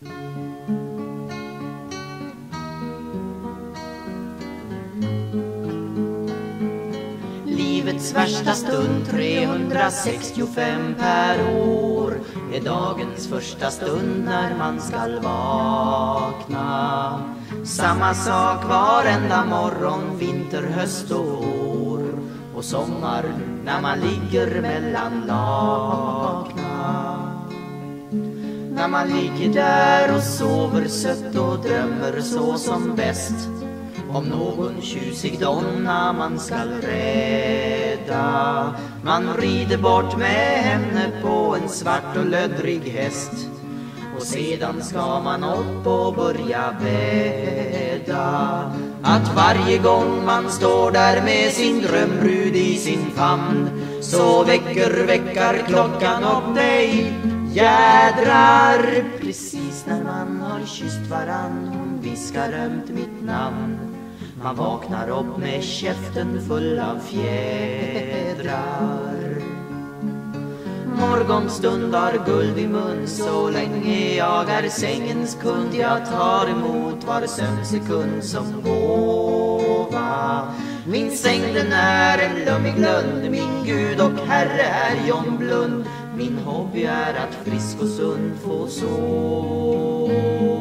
Livets värsta stund, 365 per år, är dagens första stund när man skall vakna. Samma sak varenda morgon, vinter, höst och vår, och sommar när man ligger mellan lakna. När man ligger där och sover sött och drömmer så som bäst om någon tjusig donna man skall rädda. Man rider bort med henne på en svart och löddrig häst, och sedan ska man upp och börja bädda. Att varje gång man står där med sin drömbrud i sin famn, så väcker väckarklockan upp dig, jädrar. Precis när man har kysst varann, hon viskar ömt mitt namn. Man vaknar upp med käften full av fjädrar. Morgonstund har guld i mun, så länge jag är sängens kund. Jag tar emot var sömnsekund som gåva. Min säng den är en lummig lund, min Gud och Herre är John Blund. Min hobby är att frisk och sund få sova.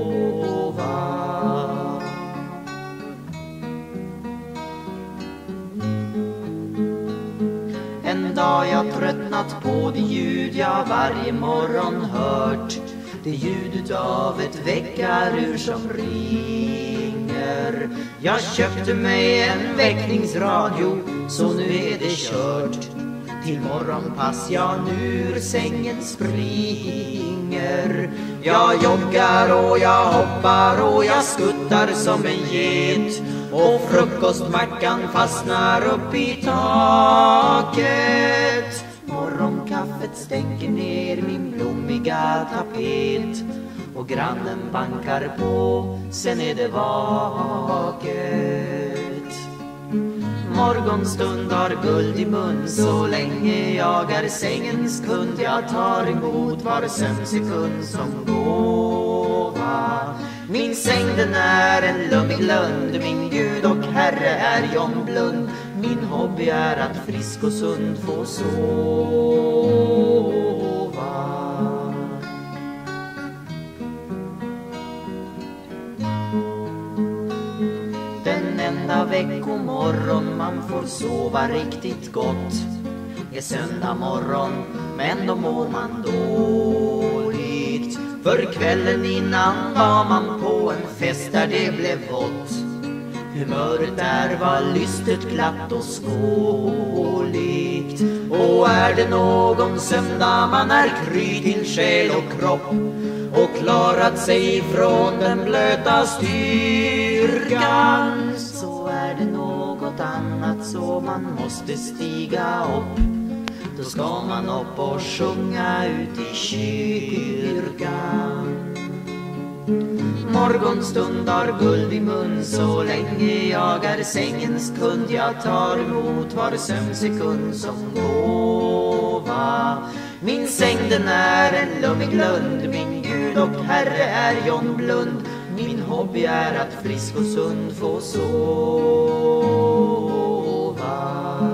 En dag jag tröttnat på det ljud jag varje morgon hört, det ljudet av ett väckarur som ringer. Jag köpte mig en väckningsradio, så nu är det kört. Till morgonpass jag nu ur sängen springer. Jag joggar och jag hoppar och jag skuttar som en get, och frukostmackan fastnar upp i taket. Morgonkaffet stänker ner min blommiga tapet, och grannen bankar på, sen är det vaket. Morgonstund har guld i mun, så länge jag är sängens kund. Jag tar emot var sömnsekund som gåva. Min säng den är en lummig lund, min Gud och Herre är John Blund. Min hobby är att frisk och sund få sova. Den enda veckomorgon man får sova riktigt gott är söndag morgon, men då mår man dåligt. För kvällen innan var man på en fest där det blev vått. Humöret där var lystet, glatt och skåligt. Och är det någon söndag man är kry till själ och kropp, och klarat sig ifrån den blöta styrkan, så är det något annat så man måste stiga upp. Då ska man upp och sjunga ut i kyrkan. Morgonstund har guld i mun, så länge jag är sängens kund. Jag tar emot var sömnsekund som gåva. Min säng den är en lummig lund, min Gud och Herre är John Blund. Min hobby är att frisk och sund få sova.